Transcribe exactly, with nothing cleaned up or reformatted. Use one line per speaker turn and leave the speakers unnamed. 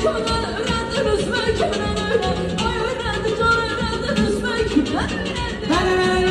öğrendiniz mi? Kimden öyle? Ay öğrendi can öğrendiniz mi? Kimden öğrendi?